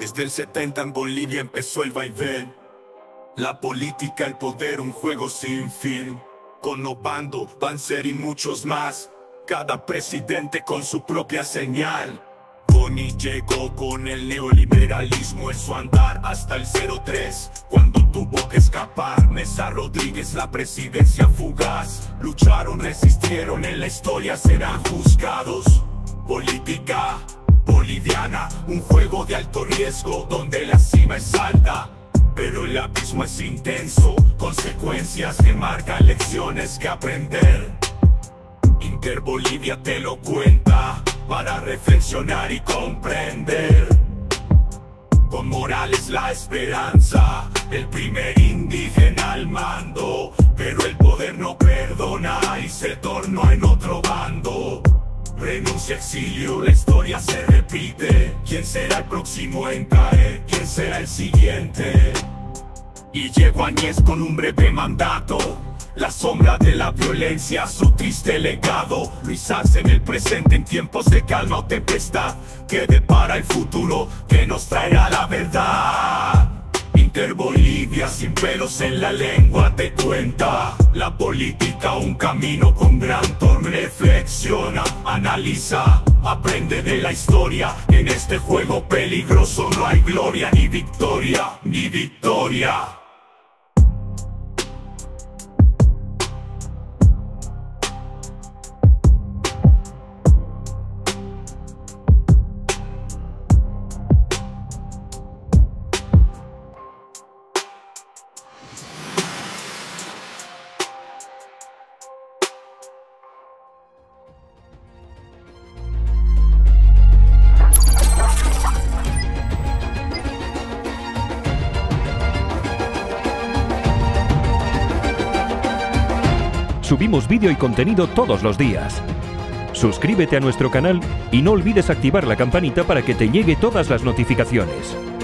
Desde el 70 en Bolivia empezó el vaivén. La política, el poder, un juego sin fin. Con Obando, Banzer y muchos más. Cada presidente con su propia señal. Boni llegó con el neoliberalismo en su andar hasta el 03, cuando tuvo que escapar Mesa Rodríguez, la presidencia fugaz. Lucharon, resistieron, en la historia serán juzgados. Política boliviana, un juego de alto riesgo donde la cima es alta, pero el abismo es intenso. Consecuencias que marcan, lecciones que aprender. Interbolivia te lo cuenta, para reflexionar y comprender. Con Morales la esperanza, el primer indígena al mando, pero el poder no perdona y se tornó en otro bando. Renuncia, exilio, la historia se repite. ¿Quién será el próximo en caer? ¿Quién será el siguiente? Y llegó Añez con un breve mandato, la sombra de la violencia, su triste legado. Luis Arce en el presente, en tiempos de calma o tempestad, que depara el futuro, que nos traerá la verdad. Interbolivia, sin pelos en la lengua, te cuenta la política, un camino con gran torno. Reflexiona, analiza, aprende de la historia. En este juego peligroso no hay gloria, ni victoria, ni victoria. Subimos vídeo y contenido todos los días. Suscríbete a nuestro canal y no olvides activar la campanita para que te llegue todas las notificaciones.